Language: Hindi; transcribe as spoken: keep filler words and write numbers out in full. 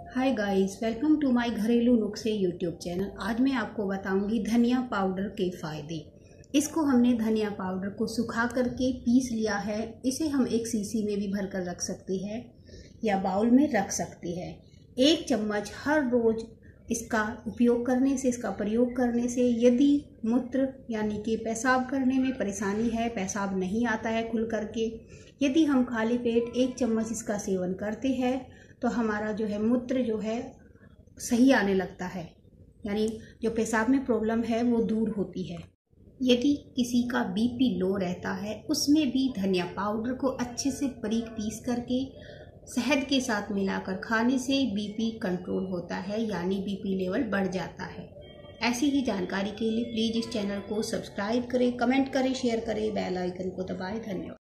Hi guys, welcome to my घरेलू नुस्खे यूट्यूब चैनल। आज मैं आपको बताऊंगी धनिया पाउडर के फ़ायदे। इसको हमने धनिया पाउडर को सुखा करके पीस लिया है। इसे हम एक शीशी में भी भर कर रख सकते हैं या बाउल में रख सकते हैं। एक चम्मच हर रोज़ इसका उपयोग करने से, इसका प्रयोग करने से यदि मूत्र यानी कि पेशाब करने में परेशानी है, पेशाब नहीं आता है खुल करके, यदि हम खाली पेट एक चम्मच इसका सेवन करते हैं तो हमारा जो है मूत्र जो है सही आने लगता है, यानी जो पेशाब में प्रॉब्लम है वो दूर होती है। यदि किसी का बीपी लो रहता है उसमें भी धनिया पाउडर को अच्छे से बारीक पीस करके शहद के साथ मिलाकर खाने से बीपी कंट्रोल होता है, यानी बीपी लेवल बढ़ जाता है। ऐसी ही जानकारी के लिए प्लीज़ इस चैनल को सब्सक्राइब करें, कमेंट करें, शेयर करें, बेल आइकन को दबाएं। धन्यवाद।